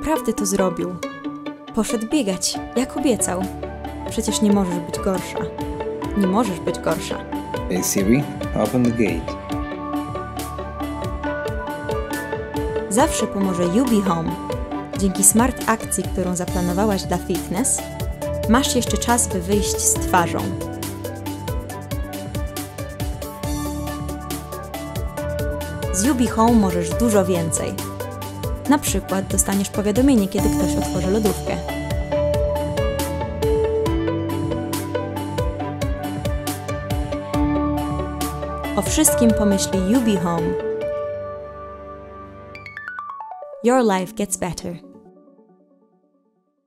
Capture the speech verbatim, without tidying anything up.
naprawdę to zrobił. Poszedł biegać, jak obiecał. Przecież nie możesz być gorsza. Nie możesz być gorsza. Hey Siri, open the gate. Zawsze pomoże Yubi Home. Dzięki smart akcji, którą zaplanowałaś dla fitness, masz jeszcze czas, by wyjść z twarzą. Z Yubi Home możesz dużo więcej. Na przykład dostaniesz powiadomienie, kiedy ktoś otworzy lodówkę. O wszystkim pomyśli Yubi Home. Your life gets better.